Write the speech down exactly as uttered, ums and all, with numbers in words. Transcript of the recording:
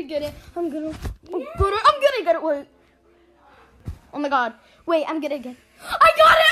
get it. I'm gonna, I'm gonna, I'm gonna get it. Wait. Oh my God. Wait, I'm gonna get it. I got it!